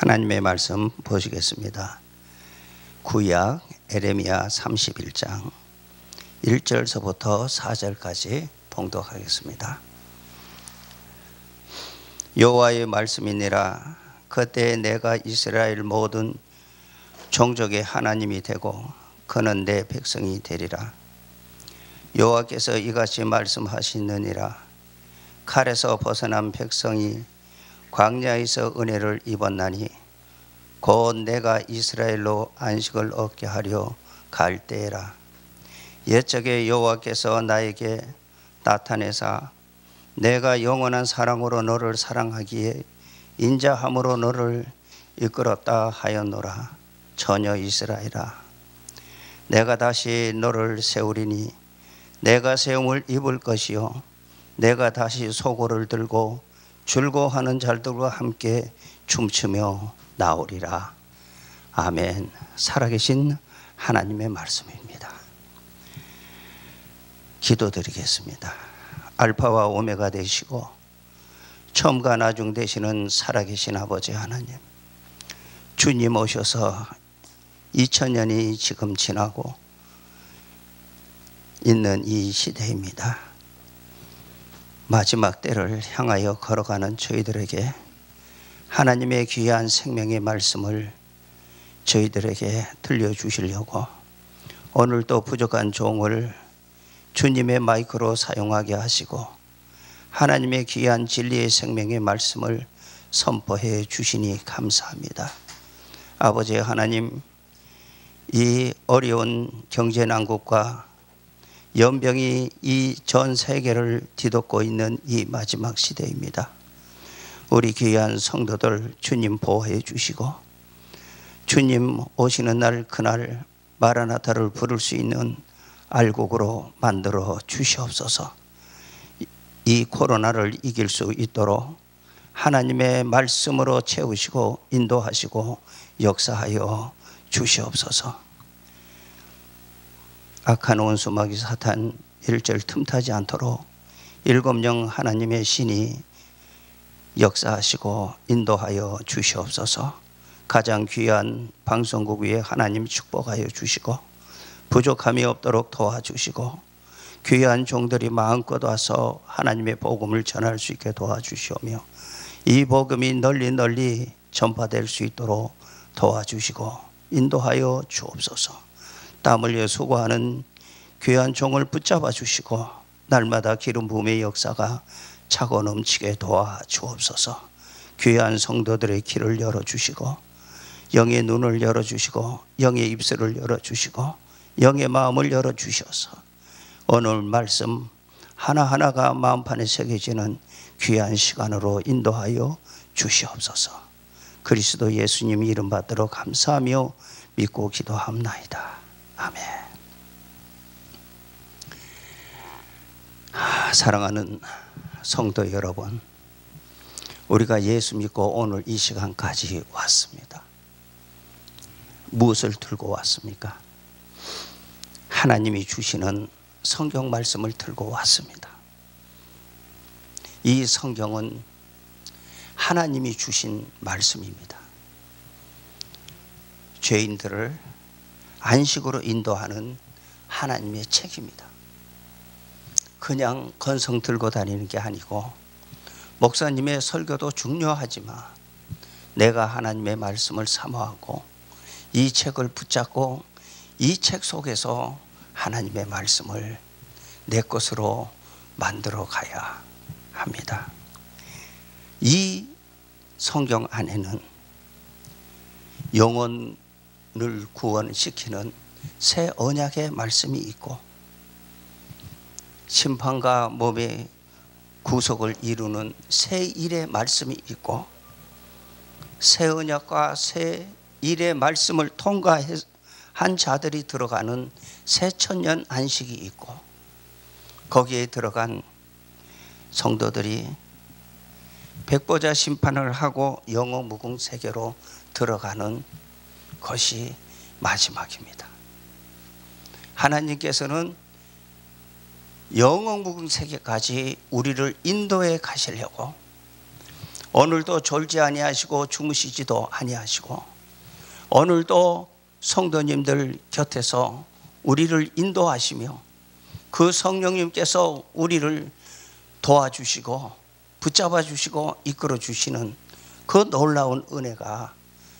하나님의 말씀 보시겠습니다. 구약 에레미야 31장 1절서부터 4절까지 봉독하겠습니다. 여호와의 말씀이니라. 그때 내가 이스라엘 모든 종족의 하나님이 되고 그는 내 백성이 되리라. 여호와께서 이같이 말씀하시느니라. 칼에서 벗어난 백성이 광야에서 은혜를 입었나니 곧 내가 이스라엘로 안식을 얻게 하려 갈 때에라. 옛적에 여호와께서 나에게 나타내사 내가 영원한 사랑으로 너를 사랑하기에 인자함으로 너를 이끌었다 하였노라. 처녀 이스라엘아, 내가 다시 너를 세우리니 내가 세움을 입을 것이요 내가 다시 소고를 들고 즐거워하는 자들과 함께 춤추며 나오리라. 아멘. 살아계신 하나님의 말씀입니다. 기도드리겠습니다. 알파와 오메가 되시고 처음과 나중 되시는 살아계신 아버지 하나님, 주님 오셔서 2000년이 지금 지나고 있는 이 시대입니다. 마지막 때를 향하여 걸어가는 저희들에게 하나님의 귀한 생명의 말씀을 저희들에게 들려주시려고 오늘도 부족한 종을 주님의 마이크로 사용하게 하시고 하나님의 귀한 진리의 생명의 말씀을 선포해 주시니 감사합니다. 아버지 하나님, 이 어려운 경제난국과 연병이 이 전 세계를 뒤덮고 있는 이 마지막 시대입니다. 우리 귀한 성도들 주님 보호해 주시고 주님 오시는 날 그날 마라나타를 부를 수 있는 알곡으로 만들어 주시옵소서. 이 코로나를 이길 수 있도록 하나님의 말씀으로 채우시고 인도하시고 역사하여 주시옵소서. 악한 원수 마귀 사탄 일절 틈타지 않도록 일곱령 하나님의 신이 역사하시고 인도하여 주시옵소서. 가장 귀한 방송국 위에 하나님 축복하여 주시고 부족함이 없도록 도와주시고 귀한 종들이 마음껏 와서 하나님의 복음을 전할 수 있게 도와주시오며 이 복음이 널리 전파될 수 있도록 도와주시고 인도하여 주옵소서. 땀 흘려 수고하는 귀한 종을 붙잡아 주시고 날마다 기름 부음의 역사가 차고 넘치게 도와주옵소서. 귀한 성도들의 길을 열어주시고 영의 눈을 열어주시고 영의 입술을 열어주시고 영의 마음을 열어주셔서 오늘 말씀 하나하나가 마음판에 새겨지는 귀한 시간으로 인도하여 주시옵소서. 그리스도 예수님 이름 받들어 감사하며 믿고 기도합나이다. 아멘. 사랑하는 성도 여러분, 우리가 예수 믿고 오늘 이 시간까지 왔습니다. 무엇을 들고 왔습니까? 하나님이 주시는 성경 말씀을 들고 왔습니다. 이 성경은 하나님이 주신 말씀입니다. 죄인들을 안식으로 인도하는 하나님의 책입니다. 그냥 건성 들고 다니는 게 아니고 목사님의 설교도 중요하지만 내가 하나님의 말씀을 사모하고 이 책을 붙잡고 이 책 속에서 하나님의 말씀을 내 것으로 만들어 가야 합니다. 이 성경 안에는 영혼을 구원시키는 새 언약의 말씀이 있고 심판과 몸의 구속을 이루는 새 일의 말씀이 있고 새 언약과 새 일의 말씀을 통과한 자들이 들어가는 새 천년 안식이 있고 거기에 들어간 성도들이 백보자 심판을 하고 영원무궁 세계로 들어가는 것이 마지막입니다. 하나님께서는 영원무궁 세계까지 우리를 인도해 가시려고 오늘도 졸지 아니하시고 주무시지도 아니하시고 오늘도 성도님들 곁에서 우리를 인도하시며 그 성령님께서 우리를 도와주시고 붙잡아 주시고 이끌어 주시는 그 놀라운 은혜가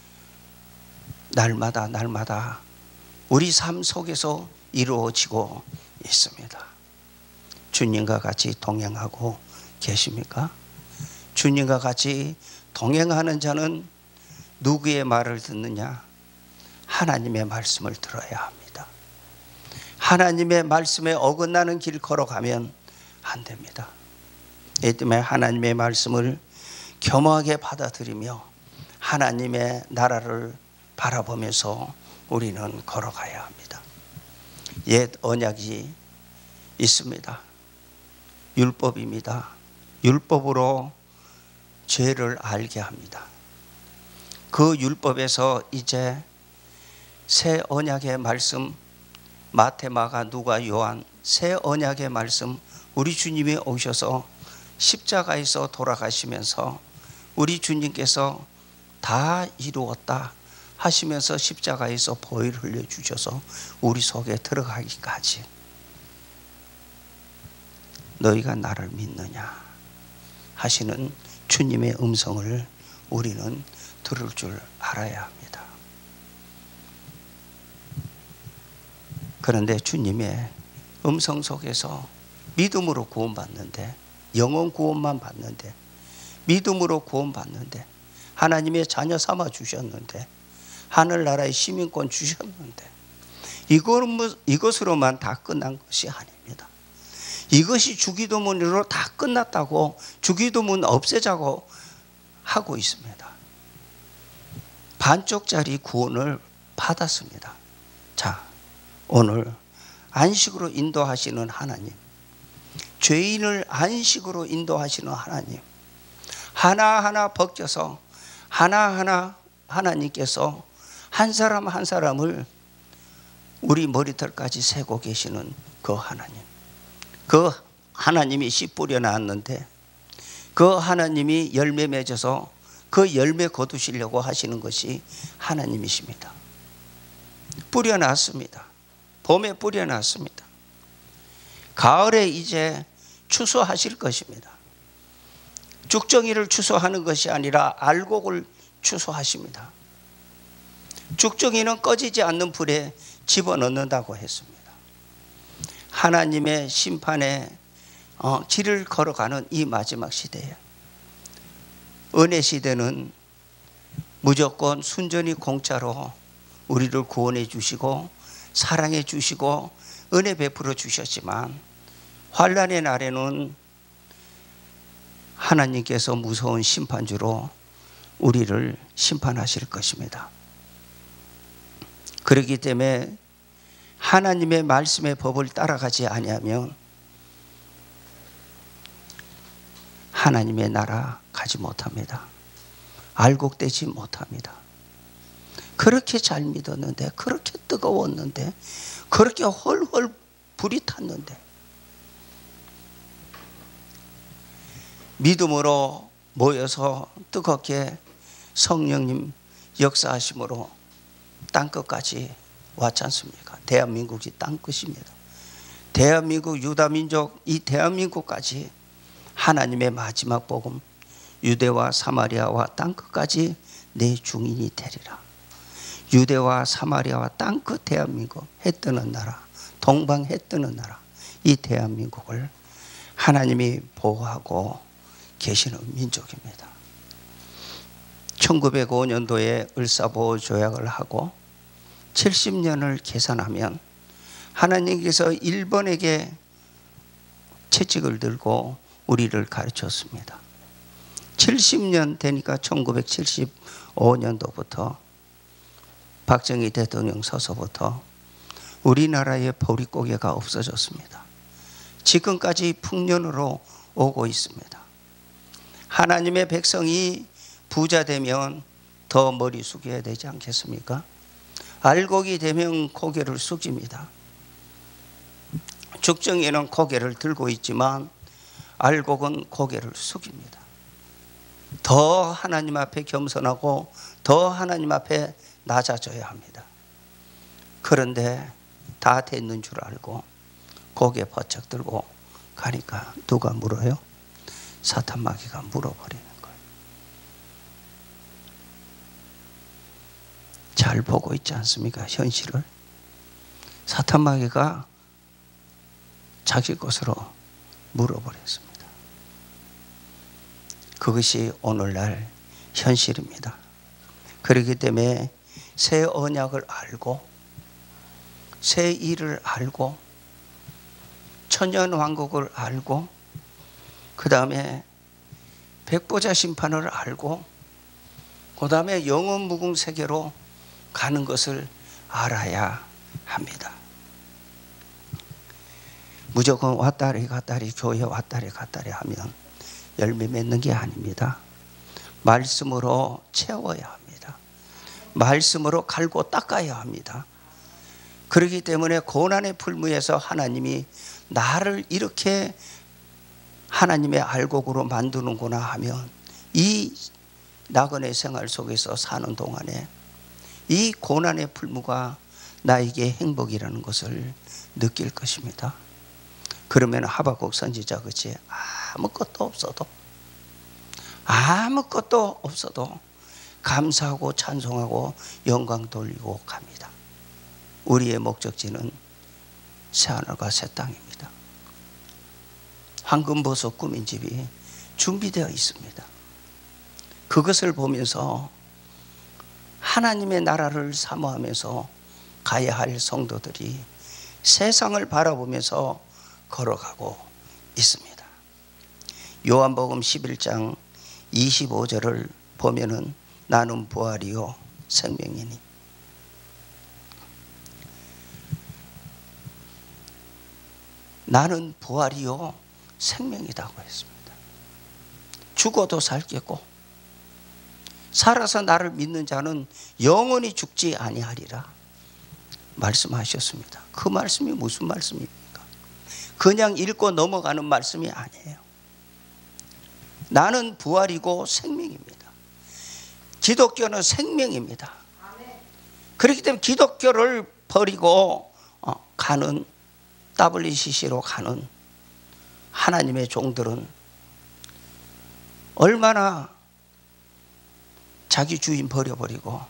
날마다 우리 삶 속에서 이루어지고 있습니다. 주님과 같이 동행하고 계십니까? 주님과 같이 동행하는 자는 누구의 말을 듣느냐? 하나님의 말씀을 들어야 합니다. 하나님의 말씀에 어긋나는 길 걸어가면 안 됩니다. 이 때문에 하나님의 말씀을 겸허하게 받아들이며 하나님의 나라를 바라보면서 우리는 걸어가야 합니다. 옛 언약이 있습니다. 율법입니다. 율법으로 죄를 알게 합니다. 그 율법에서 이제 새 언약의 말씀, 마태, 마가, 누가, 요한 새 언약의 말씀, 우리 주님이 오셔서 십자가에서 돌아가시면서 우리 주님께서 다 이루었다 하시면서 십자가에서 보혈을 흘려주셔서 우리 속에 들어가기까지 너희가 나를 믿느냐 하시는 주님의 음성을 우리는 들을 줄 알아야 합니다. 그런데 주님의 음성 속에서 믿음으로 구원받는데, 영원 구원만 받는데, 믿음으로 구원받는데, 하나님의 자녀 삼아 주셨는데, 하늘나라의 시민권 주셨는데, 이것으로만 다 끝난 것이 아닙니다. 이것이 주기도문으로 다 끝났다고 주기도문 없애자고 하고 있습니다. 반쪽짜리 구원을 받았습니다. 자, 오늘 안식으로 인도하시는 하나님, 죄인을 안식으로 인도하시는 하나님, 하나하나 벗겨서 하나하나 하나님께서 한 사람 한 사람을 우리 머리털까지 세고 계시는 그 하나님, 그 하나님이 씨 뿌려 놨는데 그 하나님이 열매 맺어서 그 열매 거두시려고 하시는 것이 하나님이십니다. 뿌려 놨습니다. 봄에 뿌려 놨습니다. 가을에 이제 추수하실 것입니다. 죽정이를 추수하는 것이 아니라 알곡을 추수하십니다. 죽정이는 꺼지지 않는 불에 집어넣는다고 했습니다. 하나님의 심판의 길을 걸어가는 이 마지막 시대에, 은혜 시대는 무조건 순전히 공짜로 우리를 구원해 주시고 사랑해 주시고 은혜 베풀어 주셨지만, 환난의 날에는 하나님께서 무서운 심판주로 우리를 심판하실 것입니다. 그렇기 때문에 하나님의 말씀의 법을 따라가지 아니하면 하나님의 나라 가지 못합니다. 알곡되지 못합니다. 그렇게 잘 믿었는데, 그렇게 뜨거웠는데, 그렇게 헐헐 불이 탔는데, 믿음으로 모여서 뜨겁게 성령님 역사하심으로 땅끝까지 왔지 않습니까? 대한민국이 땅끝입니다. 대한민국 유다민족, 이 대한민국까지 하나님의 마지막 복음, 유대와 사마리아와 땅끝까지 내 중인이 되리라. 유대와 사마리아와 땅끝 대한민국, 해 뜨는 나라, 동방 해 뜨는 나라, 이 대한민국을 하나님이 보호하고 계시는 민족입니다. 1905년도에 을사보호조약을 하고 70년을 계산하면 하나님께서 일본에게 채찍을 들고 우리를 가르쳤습니다. 70년 되니까 1975년도부터 박정희 대통령 서서부터 우리나라의 보릿고개가 없어졌습니다. 지금까지 풍년으로 오고 있습니다. 하나님의 백성이 부자 되면 더 머리 숙여야 되지 않겠습니까? 알곡이 되면 고개를 숙입니다. 죽정이는 고개를 들고 있지만 알곡은 고개를 숙입니다. 더 하나님 앞에 겸손하고 더 하나님 앞에 낮아져야 합니다. 그런데 다 됐는 줄 알고 고개 버쩍 들고 가니까 누가 물어요? 사탄 마귀가 물어버리는 거예요. 잘 보고 있지 않습니까? 현실을. 사탄 마귀가 자기 것으로 물어버렸습니다. 그것이 오늘날 현실입니다. 그렇기 때문에 새 언약을 알고 새 일을 알고 천년 왕국을 알고 그 다음에 백보자 심판을 알고 그 다음에 영원 무궁 세계로 가는 것을 알아야 합니다. 무조건 왔다리 갔다리 교회 왔다리 갔다리 하면 열매 맺는 게 아닙니다. 말씀으로 채워야 합니다. 말씀으로 갈고 닦아야 합니다. 그렇기 때문에 고난의 풀무에서 하나님이 나를 이렇게 하나님의 알곡으로 만드는구나 하면 이 나그네 생활 속에서 사는 동안에 이 고난의 풀무가 나에게 행복이라는 것을 느낄 것입니다. 그러면 하박국 선지자 그치 아무것도 없어도 감사하고 찬송하고 영광 돌리고 갑니다. 우리의 목적지는 새하늘과 새 땅입니다. 황금보석 꾸민 집이 준비되어 있습니다. 그것을 보면서 하나님의 나라를 사모하면서 가야 할 성도들이 세상을 바라보면서 걸어가고 있습니다. 요한복음 11장 25절을 보면은 나는 부활이요 생명이니 나는 부활이요 생명이라고 했습니다. 죽어도 살겠고 살아서 나를 믿는 자는 영원히 죽지 아니하리라 말씀하셨습니다. 그 말씀이 무슨 말씀입니까? 그냥 읽고 넘어가는 말씀이 아니에요. 나는 부활이고 생명입니다. 기독교는 생명입니다. 그렇기 때문에 기독교를 버리고 가는 WCC로 가는 하나님의 종들은 얼마나 자기 주인 버려버리고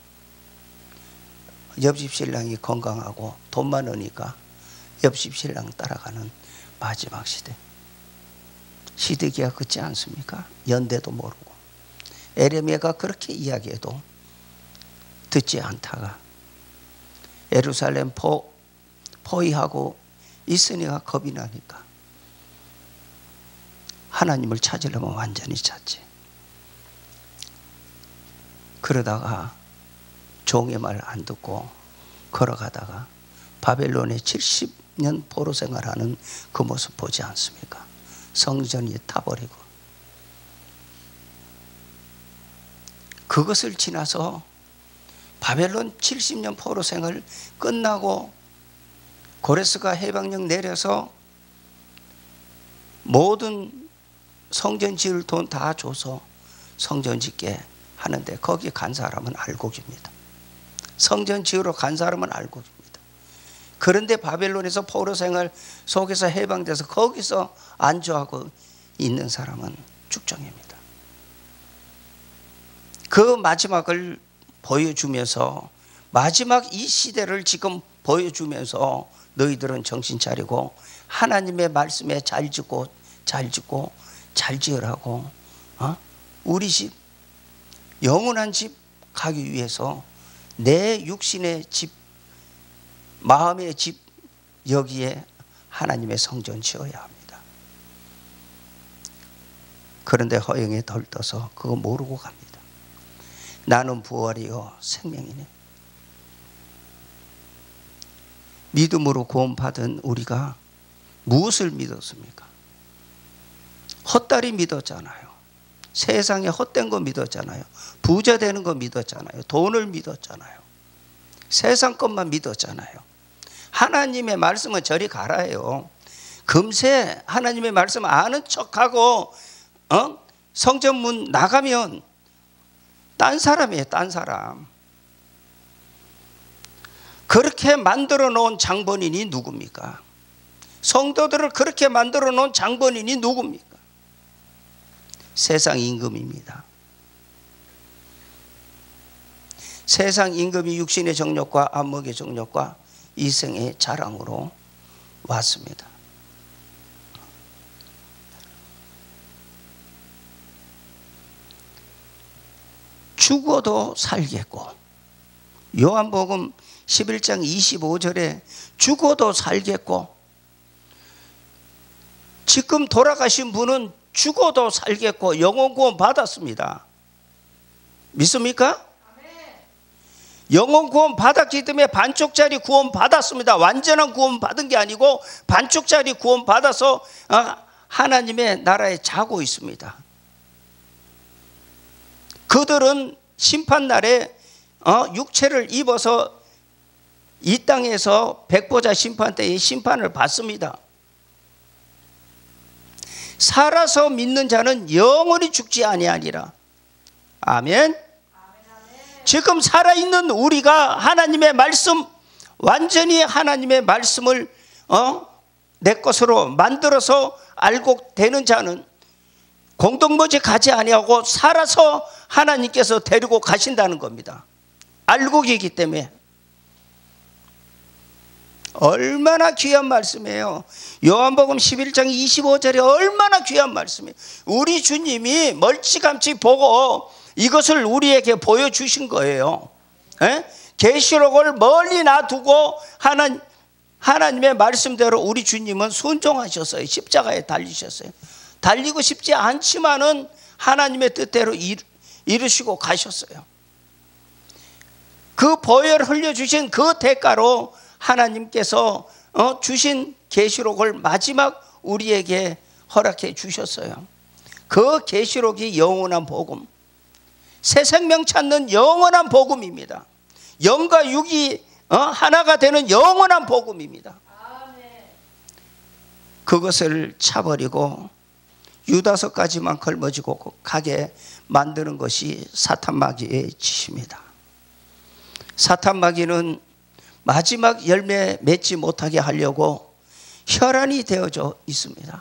옆집 신랑이 건강하고 돈 많으니까 옆집 신랑 따라가는 마지막 시대. 시드기가 그렇지 않습니까? 연대도 모르고 에레미야가 그렇게 이야기해도 듣지 않다가 예루살렘 포위하고 있으니까 겁이 나니까 하나님을 찾으려면 완전히 찾지. 그러다가 종의 말 안 듣고 걸어가다가 바벨론에 70년 포로 생활하는 그 모습 보지 않습니까? 성전이 타버리고 그것을 지나서 바벨론 70년 포로 생활 끝나고 고레스가 해방령 내려서 모든 성전 지을 돈 다 줘서 성전 짓게 하는데 거기 간 사람은 알곡입니다. 성전 지으러 간 사람은 알곡입니다. 그런데 바벨론에서 포로 생활 속에서 해방돼서 거기서 안주하고 있는 사람은 축정입니다. 그 마지막을 보여주면서 마지막 이 시대를 지금 보여주면서 너희들은 정신 차리고 하나님의 말씀에 잘 짓고 잘 지으라고 우리 집 영원한 집 가기 위해서 내 육신의 집 마음의 집 여기에 하나님의 성전 지어야 합니다. 그런데 허영에 덜떠서 그거 모르고 갑니다. 나는 부활이요 생명이네. 믿음으로 구원받은 우리가 무엇을 믿었습니까? 헛다리 믿었잖아요. 세상에 헛된 거 믿었잖아요. 부자 되는 거 믿었잖아요. 돈을 믿었잖아요. 세상 것만 믿었잖아요. 하나님의 말씀은 저리 가라요. 금세 하나님의 말씀 아는 척하고 성전문 나가면 딴 사람이에요, 딴 사람. 그렇게 만들어 놓은 장본인이 누굽니까? 성도들을 그렇게 만들어 놓은 장본인이 누굽니까? 세상 임금입니다. 세상 임금이 육신의 정욕과 안목의 정욕과 이생의 자랑으로 왔습니다. 죽어도 살겠고, 요한복음 11장 25절에 죽어도 살겠고, 지금 돌아가신 분은 죽어도 살겠고 영혼 구원 받았습니다. 믿습니까? 영혼 구원 받았기 때문에 반쪽짜리 구원 받았습니다. 완전한 구원 받은 게 아니고 반쪽짜리 구원 받아서 하나님의 나라에 자고 있습니다. 그들은 심판날에 육체를 입어서 이 땅에서 백보자 심판 때의 심판을 받습니다. 살아서 믿는 자는 영원히 죽지 아니하니라. 아멘. 지금 살아있는 우리가 하나님의 말씀, 완전히 하나님의 말씀을 내 것으로 만들어서 알고 되는 자는 공동묘지 가지 아니하고 살아서 하나님께서 데리고 가신다는 겁니다. 알고 계기 때문에. 얼마나 귀한 말씀이에요. 요한복음 11장 25절에 얼마나 귀한 말씀이에요. 우리 주님이 멀찌감치 보고 이것을 우리에게 보여주신 거예요. 계시록을 멀리 놔두고 하나님의 말씀대로 우리 주님은 순종하셨어요. 십자가에 달리셨어요. 달리고 싶지 않지만은 하나님의 뜻대로 이루시고 가셨어요. 그 보혈을 흘려주신 그 대가로 하나님께서 주신 계시록을 마지막 우리에게 허락해 주셨어요. 그 계시록이 영원한 복음, 새 생명 찾는 영원한 복음입니다. 영과 육이 하나가 되는 영원한 복음입니다. 그것을 차버리고 유다서까지만 걸머지고 가게 만드는 것이 사탄마귀의 짓입니다. 사탄마귀는 마지막 열매 맺지 못하게 하려고 혈안이 되어져 있습니다.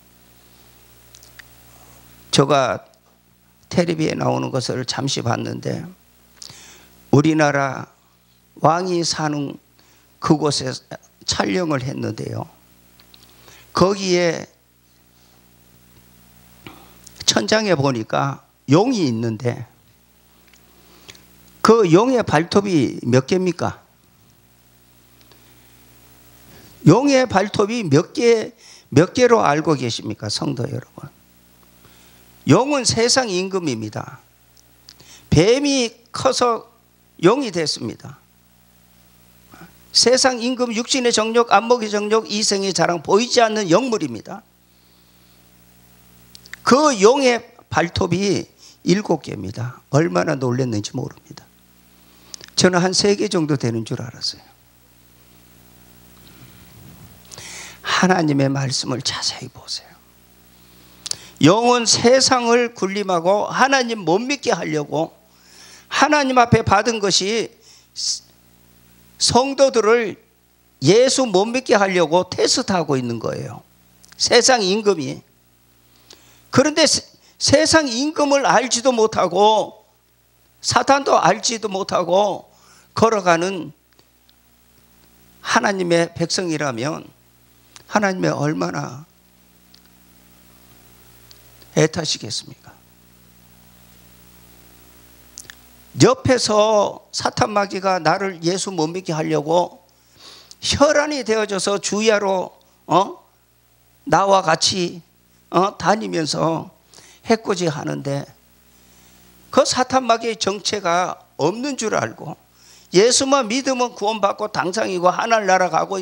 제가 텔레비에 나오는 것을 잠시 봤는데 우리나라 왕이 사는 그곳에 촬영을 했는데요. 거기에 천장에 보니까 용이 있는데 그 용의 발톱이 몇 개입니까? 용의 발톱이 몇 개로 알고 계십니까? 성도 여러분. 용은 세상 임금입니다. 뱀이 커서 용이 됐습니다. 세상 임금, 육신의 정욕, 안목의 정욕, 이생의 자랑, 보이지 않는 영물입니다. 그 용의 발톱이 7개입니다. 얼마나 놀랐는지 모릅니다. 저는 한 3개 정도 되는 줄 알았어요. 하나님의 말씀을 자세히 보세요. 영은 세상을 군림하고 하나님 못 믿게 하려고 하나님 앞에 받은 것이 성도들을 예수 못 믿게 하려고 테스트하고 있는 거예요. 세상 임금이. 그런데 세상 임금을 알지도 못하고 사탄도 알지도 못하고 걸어가는 하나님의 백성이라면 하나님의 얼마나 애타시겠습니까? 옆에서 사탄마귀가 나를 예수 못 믿게 하려고 혈안이 되어져서 주야로 나와 같이 다니면서 해코지 하는데 그 사탄마귀의 정체가 없는 줄 알고 예수만 믿으면 구원받고 당상이고 하늘 날아가고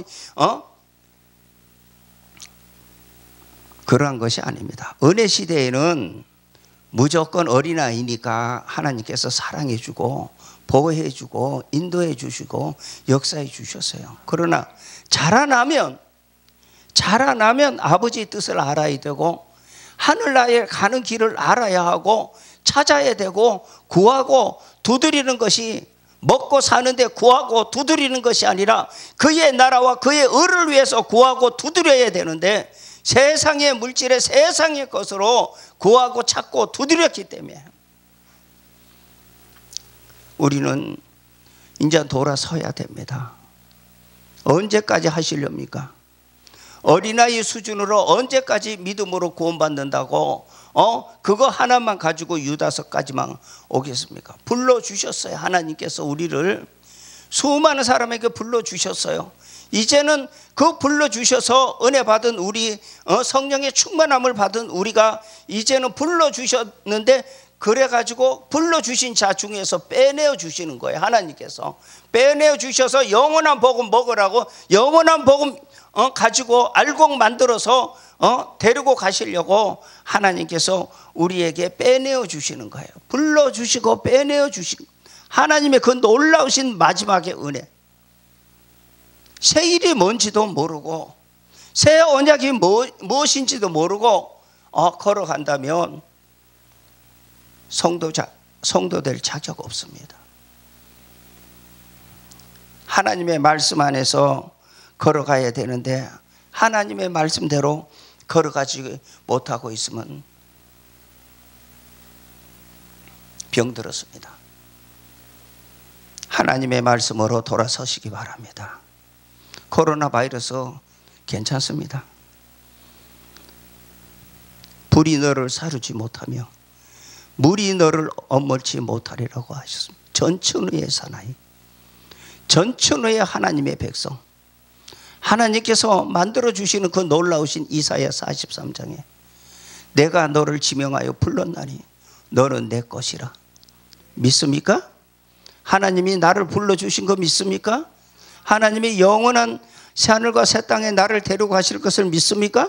그러한 것이 아닙니다. 은혜 시대에는 무조건 어린아이니까 하나님께서 사랑해 주고 보호해 주고 인도해 주시고 역사해 주셨어요. 그러나 자라나면 아버지의 뜻을 알아야 되고 하늘나라에 가는 길을 알아야 하고 찾아야 되고 구하고 두드리는 것이 먹고 사는데 구하고 두드리는 것이 아니라 그의 나라와 그의 의를 위해서 구하고 두드려야 되는데 세상의 물질에 세상의 것으로 구하고 찾고 두드렸기 때문에 우리는 이제 돌아서야 됩니다. 언제까지 하시렵니까? 어린아이 수준으로 언제까지 믿음으로 구원받는다고 그거 하나만 가지고 유다서까지만 오겠습니까? 불러주셨어요. 하나님께서 우리를 수많은 사람에게 불러주셨어요. 이제는 그 불러주셔서 은혜 받은 우리 성령의 충만함을 받은 우리가 이제는 불러주셨는데 그래가지고 불러주신 자 중에서 빼내어 주시는 거예요. 하나님께서 빼내어 주셔서 영원한 복음 먹으라고 영원한 복음 가지고 알곡 만들어서 데리고 가시려고 하나님께서 우리에게 빼내어 주시는 거예요. 불러주시고 빼내어 주시고 하나님의 그 놀라우신 마지막의 은혜. 새 일이 뭔지도 모르고 새 언약이 무엇인지도 모르고 걸어간다면 성도 될 자격 없습니다. 하나님의 말씀 안에서 걸어가야 되는데 하나님의 말씀대로 걸어가지 못하고 있으면 병들었습니다. 하나님의 말씀으로 돌아서시기 바랍니다. 코로나 바이러스 괜찮습니다. 불이 너를 사르지 못하며 물이 너를 엄물지 못하리라고 하셨습니다. 전천후의 사나이, 전천후의 하나님의 백성, 하나님께서 만들어주시는 그 놀라우신 이사야 43장에 내가 너를 지명하여 불렀나니 너는 내 것이라. 믿습니까? 하나님이 나를 불러주신 거 믿습니까? 하나님이 영원한 새하늘과 새 땅에 나를 데리고 가실 것을 믿습니까?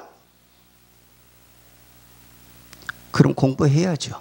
그럼 공부해야죠.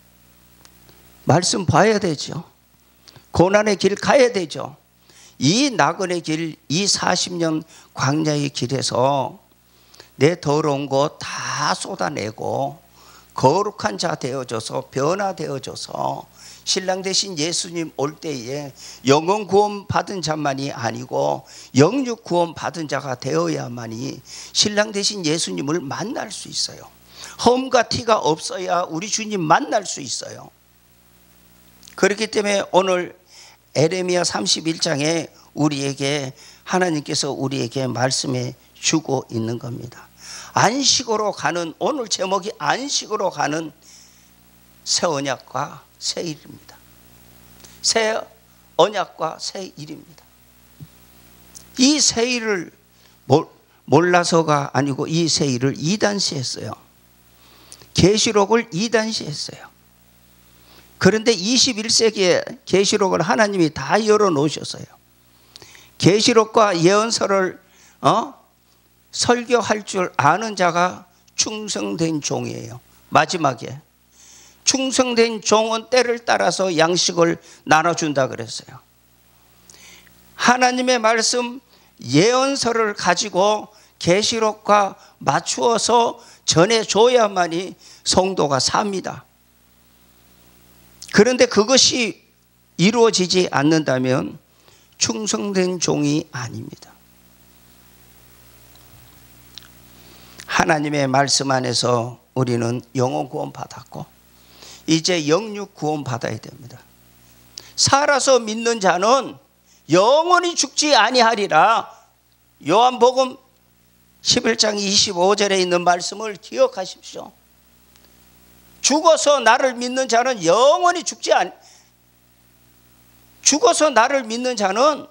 말씀 봐야 되죠. 고난의 길 가야 되죠. 이 나그네 길, 이 40년 광야의 길에서 내 더러운 거 다 쏟아내고 거룩한 자 되어져서 변화되어져서 신랑 대신 예수님 올 때에 영원 구원 받은 자만이 아니고 영육 구원 받은 자가 되어야만이 신랑 대신 예수님을 만날 수 있어요. 험과 티가 없어야 우리 주님 만날 수 있어요. 그렇기 때문에 오늘 에레미야 31장에 우리에게 하나님께서 우리에게 말씀해 주고 있는 겁니다. 안식으로 가는, 오늘 제목이 안식으로 가는 새 언약과 새 일입니다. 새 언약과 새 일입니다. 이 새 일을 몰라서가 아니고 이 새 일을 2단시 했어요. 계시록을 2단시 했어요. 그런데 21세기에 계시록을 하나님이 다 열어놓으셨어요. 계시록과 예언서를 설교할 줄 아는 자가 충성된 종이에요. 마지막에 충성된 종은 때를 따라서 양식을 나눠준다 그랬어요. 하나님의 말씀 예언서를 가지고 계시록과 맞추어서 전해줘야만이 성도가 삽니다. 그런데 그것이 이루어지지 않는다면 충성된 종이 아닙니다. 하나님의 말씀 안에서 우리는 영혼 구원 받았고 이제 영육 구원 받아야 됩니다. 살아서 믿는 자는 영원히 죽지 아니하리라. 요한복음 11장 25절에 있는 말씀을 기억하십시오. 죽어서 나를 믿는 자는 영원히 죽어서 나를 믿는 자는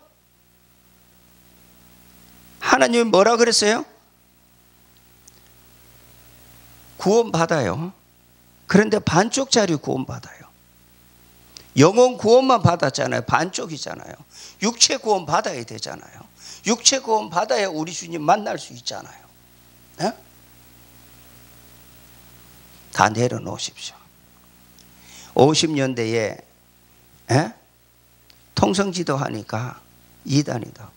하나님이 뭐라 그랬어요? 구원받아요. 그런데 반쪽짜리 구원받아요. 영혼 구원만 받았잖아요. 반쪽이잖아요. 육체 구원 받아야 되잖아요. 육체 구원 받아야 우리 주님 만날 수 있잖아요. 네? 다 내려놓으십시오. 50년대에 통성지도 하니까 이단이다고.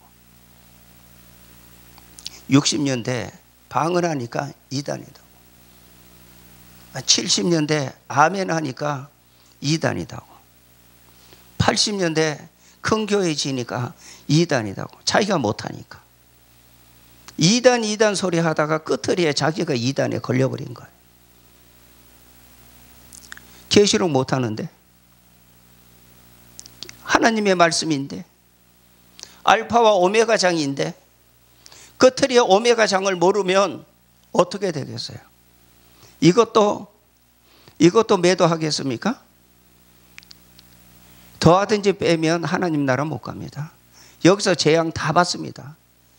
60년대 방언하니까 이단이다고. 70년대 아멘 하니까 이단이다고, 80년대 큰 교회 지니까 이단이다고, 자기가 못하니까 이단 소리 하다가 끝터리에 자기가 이단에 걸려버린 거예요. 계시록 못하는데, 하나님의 말씀인데, 알파와 오메가 장인데, 끝터리에 오메가 장을 모르면 어떻게 되겠어요? 이것도 매도하겠습니까? 더하든지 빼면 하나님 나라 못 갑니다. 여기서 재앙 다 받습니다.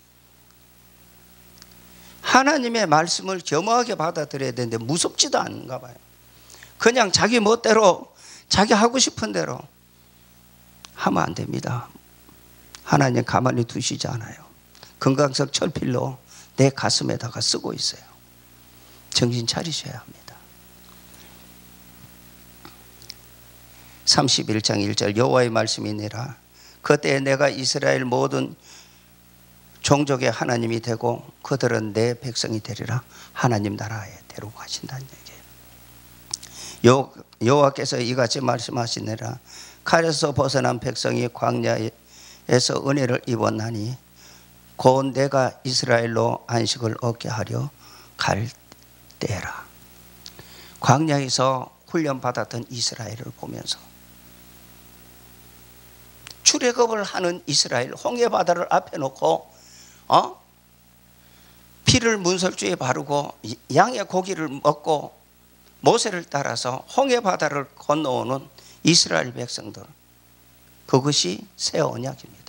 하나님의 말씀을 겸허하게 받아들여야 되는데 무섭지도 않은가 봐요. 그냥 자기 멋대로, 자기 하고 싶은 대로 하면 안 됩니다. 하나님 가만히 두시지 않아요. 금강석 철필로 내 가슴에다가 쓰고 있어요. 정신 차리셔야 합니다. 31장 1절 여호와의 말씀이니라. 그때 내가 이스라엘 모든 종족의 하나님이 되고 그들은 내 백성이 되리라. 하나님 나라에 데리고 가신다는 얘기예요. 여호와께서 이같이 말씀하시니라. 칼에서 벗어난 백성이 광야에서 은혜를 입었나니 곧 내가 이스라엘로 안식을 얻게 하려 갈 때라. 광야에서 훈련받았던 이스라엘을 보면서 출애굽을 하는 이스라엘, 홍해바다를 앞에 놓고 피를 문설주에 바르고 양의 고기를 먹고 모세를 따라서 홍해바다를 건너오는 이스라엘 백성들, 그것이 새 언약입니다.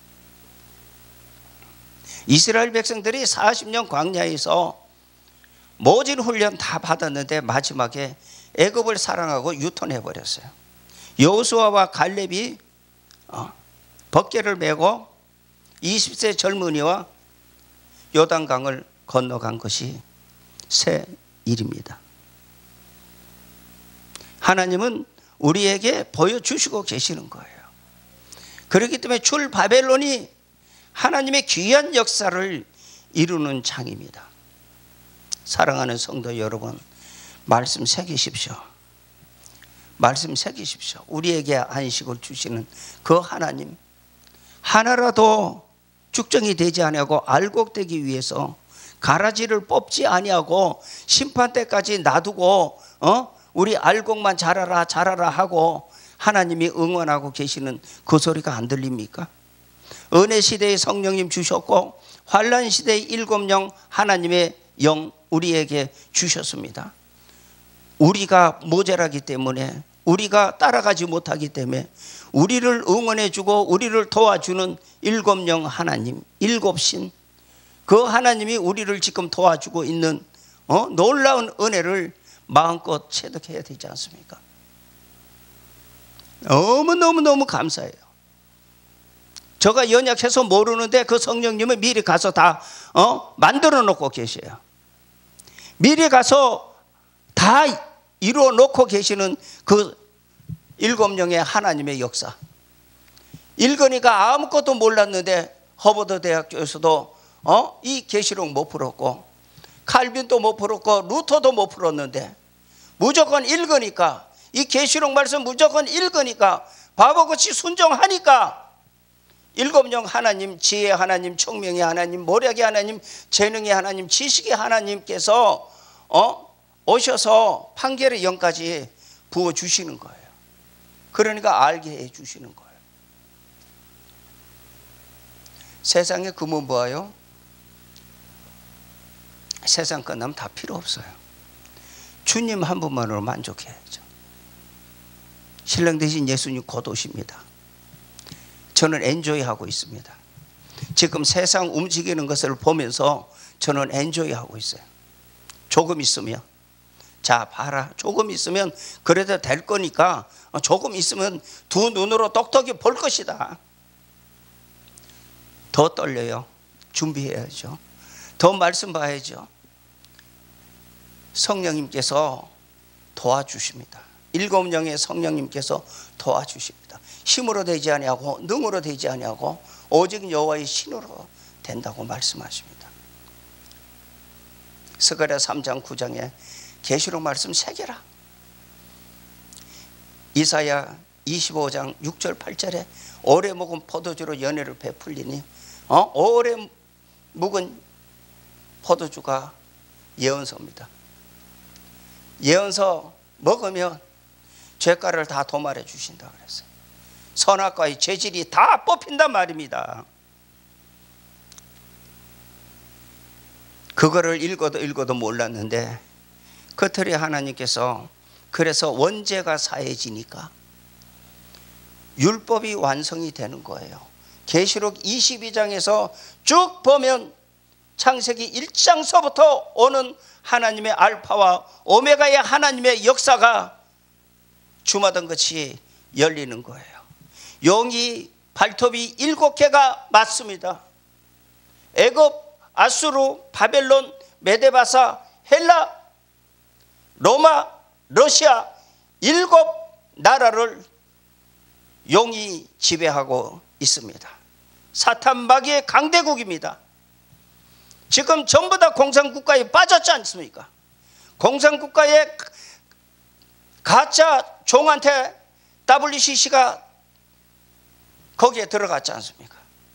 이스라엘 백성들이 40년 광야에서 모진 훈련 다 받았는데 마지막에 애굽을 사랑하고 유턴해 버렸어요. 여호수아와 갈렙이 벗개를 메고 20세 젊은이와 요단강을 건너간 것이 새 일입니다. 하나님은 우리에게 보여주시고 계시는 거예요. 그렇기 때문에 출 바벨론이 하나님의 귀한 역사를 이루는 장입니다. 사랑하는 성도 여러분, 말씀 새기십시오. 말씀 새기십시오. 우리에게 안식을 주시는 그 하나님, 하나라도 죽정이 되지 아니하고 알곡되기 위해서 가라지를 뽑지 아니하고 심판때까지 놔두고 우리 알곡만 자라라 자라라 하고 하나님이 응원하고 계시는 그 소리가 안 들립니까? 은혜 시대에 성령님 주셨고 환난 시대의 일곱 영 하나님의 영 우리에게 주셨습니다. 우리가 모자라기 때문에, 우리가 따라가지 못하기 때문에 우리를 응원해주고 우리를 도와주는 일곱 영 하나님, 일곱 신, 그 하나님이 우리를 지금 도와주고 있는 놀라운 은혜를 마음껏 체득해야 되지 않습니까? 너무너무 감사해요. 제가 연약해서 모르는데 그 성령님은 미리 가서 다 만들어 놓고 계셔요. 미리 가서 다 이루어 놓고 계시는 그 일곱 영의 하나님의 역사. 일건이가 아무것도 몰랐는데 허버드 대학교에서도 이 계시록 못 풀었고 칼빈도 못 풀었고 루터도 못 풀었는데 무조건 읽으니까, 이 계시록 말씀 무조건 읽으니까 바보같이 순종하니까 일곱 영 하나님, 지혜의 하나님, 총명의 하나님, 모략의 하나님, 재능의 하나님, 지식의 하나님께서 오셔서 판결의 영까지 부어주시는 거예요. 그러니까 알게 해주시는 거예요. 세상에 금은 뭐예요? 세상 끝나면 다 필요 없어요. 주님 한 분만으로 만족해야죠. 신랑 대신 예수님 곧 오십니다. 저는 엔조이하고 있습니다. 지금 세상 움직이는 것을 보면서 저는 엔조이하고 있어요. 조금 있으면, 자 봐라, 조금 있으면 그래도 될 거니까 조금 있으면 두 눈으로 똑똑히 볼 것이다. 더 떨려요. 준비해야죠. 더 말씀 봐야죠. 성령님께서 도와주십니다. 일곱 영의 성령님께서 도와주십니다. 힘으로 되지 아니하고 능으로 되지 아니하고 오직 여호와의 신으로 된다고 말씀하십니다. 스가랴 3장 9장에 계시록 말씀 새겨라. 이사야 25장 6절 8절에 오래 묵은 포도주로 연회를 베풀리니 오래 묵은 포도주가 예언서입니다. 예언서 먹으면 죄가를 다 도말해 주신다 그랬어요. 선악과의 죄질이 다 뽑힌단 말입니다. 그거를 읽어도 몰랐는데 그틀에 하나님께서 그래서 원죄가 사해지니까 율법이 완성이 되는 거예요. 계시록 22장에서 쭉 보면 창세기 1장서부터 오는 하나님의 알파와 오메가의 하나님의 역사가 주마등 같이 열리는 거예요. 용이 발톱이 7개가 맞습니다. 애굽, 아수르, 바벨론, 메데바사, 헬라, 로마, 러시아 7 나라를 용이 지배하고 있습니다. 사탄 마귀의 강대국입니다. 지금 전부 다 공산국가에 빠졌지 않습니까? 공산국가의 가짜 종한테 WCC가 거기에 들어갔지 않습니까?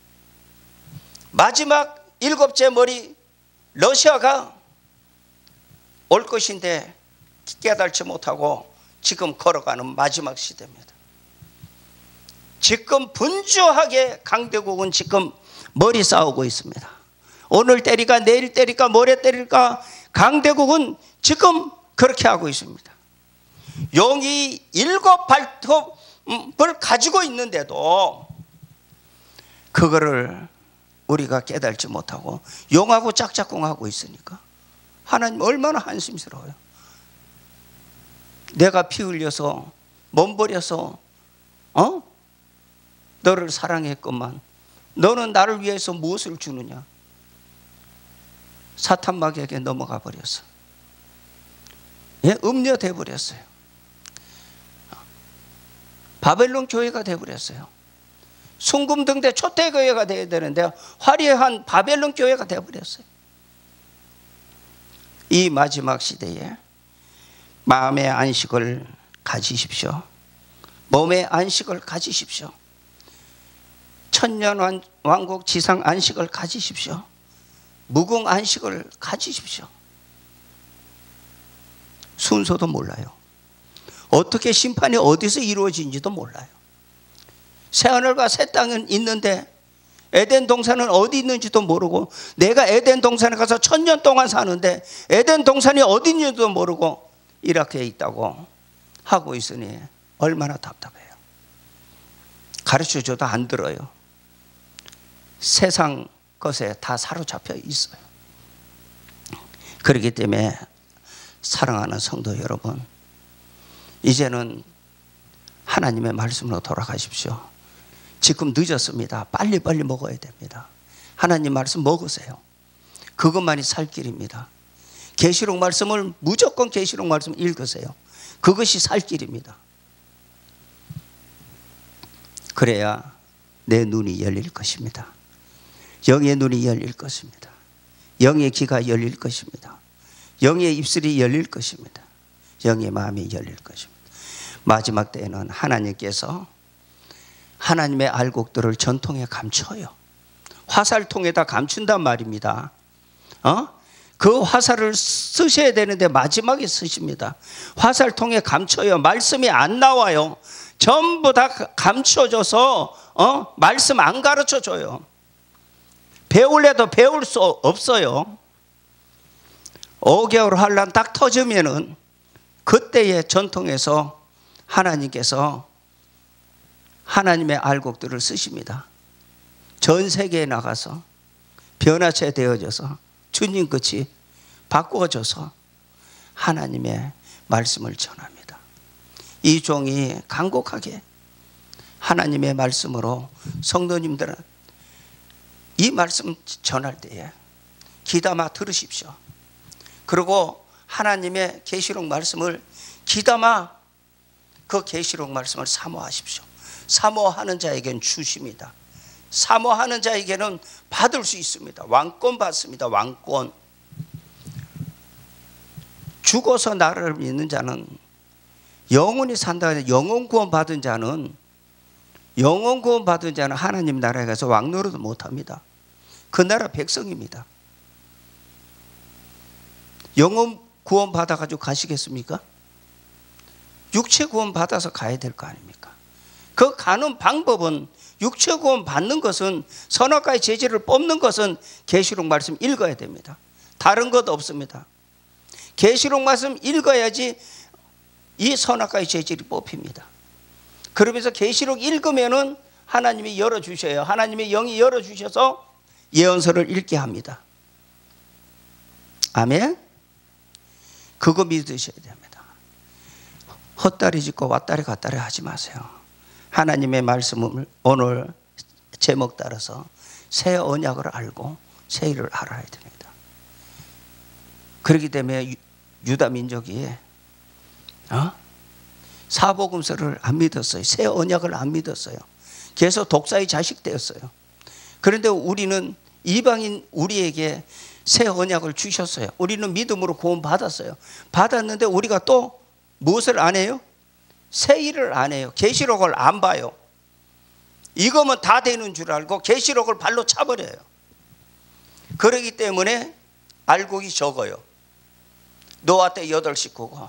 마지막 7째 머리 러시아가 올 것인데 깨달지 못하고 지금 걸어가는 마지막 시대입니다. 지금 분주하게 강대국은 지금 머리 싸우고 있습니다. 오늘 때릴까 내일 때릴까 모레 때릴까 강대국은 지금 그렇게 하고 있습니다. 용이 7 발톱을 가지고 있는데도 그거를 우리가 깨달지 못하고 용하고 짝짝꿍하고 있으니까 하나님 얼마나 한심스러워요. 내가 피 흘려서 몸 버려서 너를 사랑했건만 너는 나를 위해서 무엇을 주느냐. 사탄 마귀에게 넘어가 버렸어. 음녀돼 버렸어요. 바벨론 교회가 돼 버렸어요. 순금등대 초대교회가 되어야 되는데 화려한 바벨론 교회가 돼 버렸어요. 이 마지막 시대에 마음의 안식을 가지십시오. 몸의 안식을 가지십시오. 천년 왕국 지상 안식을 가지십시오. 무궁 안식을 가지십시오. 순서도 몰라요. 어떻게 심판이 어디서 이루어진지도 몰라요. 새하늘과 새 땅은 있는데 에덴 동산은 어디 있는지도 모르고 내가 에덴 동산에 가서 1000년 동안 사는데 에덴 동산이 어디 있는지도 모르고 이렇게 있다고 하고 있으니 얼마나 답답해요. 가르쳐줘도 안 들어요. 세상 것에 다 사로잡혀 있어요. 그렇기 때문에 사랑하는 성도 여러분, 이제는 하나님의 말씀으로 돌아가십시오. 지금 늦었습니다. 빨리빨리 먹어야 됩니다. 하나님 말씀 먹으세요. 그것만이 살 길입니다. 계시록 말씀을 무조건 계시록 말씀 읽으세요. 그것이 살 길입니다. 그래야 내 눈이 열릴 것입니다. 영의 눈이 열릴 것입니다. 영의 귀가 열릴 것입니다. 영의 입술이 열릴 것입니다. 영의 마음이 열릴 것입니다. 마지막 때에는 하나님께서 하나님의 알곡들을 전통에 감춰요. 화살통에다 감춘단 말입니다. 그 화살을 쓰셔야 되는데 마지막에 쓰십니다. 화살통에 감춰요. 말씀이 안 나와요. 전부 다 감춰줘서 말씀 안 가르쳐줘요. 배울래도 배울 수 없어요. 5개월 환란 딱 터지면은 그때의 전통에서 하나님께서 하나님의 알곡들을 쓰십니다. 전 세계에 나가서 변화체 되어져서 주님 끝이 바꾸어져서 하나님의 말씀을 전합니다. 이 종이 간곡하게 하나님의 말씀으로 성도님들은 이 말씀 전할 때에 귀담아 들으십시오. 그리고 하나님의 계시록 말씀을 귀담아 그 계시록 말씀을 사모하십시오. 사모하는 자에게는 주십니다. 사모하는 자에게는 받을 수 있습니다. 왕권 받습니다. 왕권. 죽어서 나를 믿는 자는 영원히 산다. 영원 구원 받은 자는 하나님 나라에 가서 왕노릇을 못합니다. 그 나라 백성입니다. 영원 구원 받아가지고 가시겠습니까? 육체 구원 받아서 가야 될 거 아닙니까? 그 가는 방법은, 육체 구원 받는 것은, 선악과의 재질을 뽑는 것은 계시록 말씀 읽어야 됩니다. 다른 것 없습니다. 계시록 말씀 읽어야지 이 선악과의 재질이 뽑힙니다. 그러면서 계시록 읽으면은 하나님이 열어주셔요. 하나님의 영이 열어주셔서 예언서를 읽게 합니다. 아멘? 그거 믿으셔야 됩니다. 헛다리 짚고 왔다리 갔다리 하지 마세요. 하나님의 말씀을 오늘 제목 따라서 새 언약을 알고 새 일을 알아야 됩니다. 그렇기 때문에 유다 민족이 사복음서를 안 믿었어요. 새 언약을 안 믿었어요. 그래서 독사의 자식 되었어요. 그런데 우리는 이방인 우리에게 새 언약을 주셨어요. 우리는 믿음으로 구원 받았어요. 받았는데 우리가 또 무엇을 안 해요? 새 일을 안 해요. 계시록을 안 봐요. 이거면 다 되는 줄 알고 계시록을 발로 차버려요. 그러기 때문에 알곡이 적어요. 노아 때 8 식구가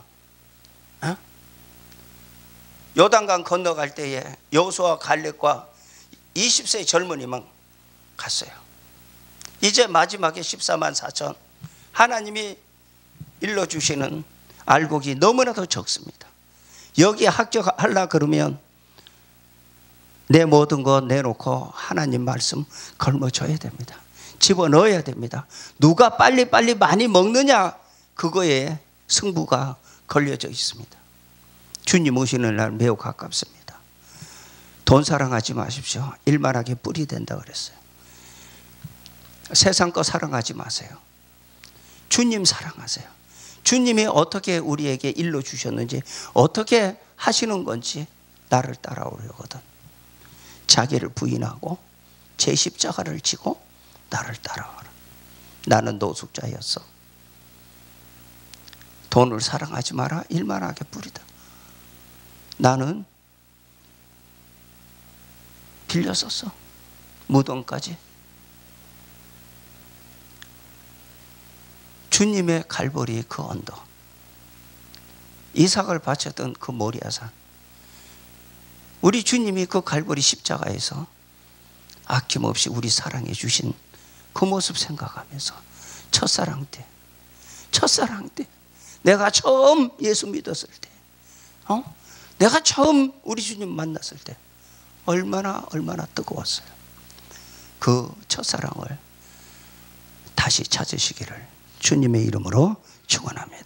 요단강 건너갈 때에 여호수아 갈렙과 20세 젊은이만 갔어요. 이제 마지막에 14만 4천 하나님이 일러주시는 알곡이 너무나도 적습니다. 여기에 합격하려고 그러면 내 모든 거 내놓고 하나님 말씀 걸머줘야 됩니다. 집어넣어야 됩니다. 누가 빨리빨리 많이 먹느냐, 그거에 승부가 걸려져 있습니다. 주님 오시는 날 매우 가깝습니다. 돈 사랑하지 마십시오. 일만하게 뿔이 된다 그랬어요. 세상 거 사랑하지 마세요. 주님 사랑하세요. 주님이 어떻게 우리에게 일러 주셨는지, 어떻게 하시는 건지 나를 따라오려거든. 자기를 부인하고 제 십자가를 지고 나를 따라와라. 나는 노숙자였어. 돈을 사랑하지 마라. 일만하게 뿌리다. 나는 빌렸었어. 무덤까지. 주님의 갈보리 그 언덕, 이삭을 바쳤던 그 모리아산, 우리 주님이 그 갈보리 십자가에서 아낌없이 우리 사랑해 주신 그 모습 생각하면서 첫사랑 때 내가 처음 예수 믿었을 때, 내가 처음 우리 주님 만났을 때 얼마나 뜨거웠어요. 그 첫사랑을 다시 찾으시기를 주님의 이름으로 축원합니다.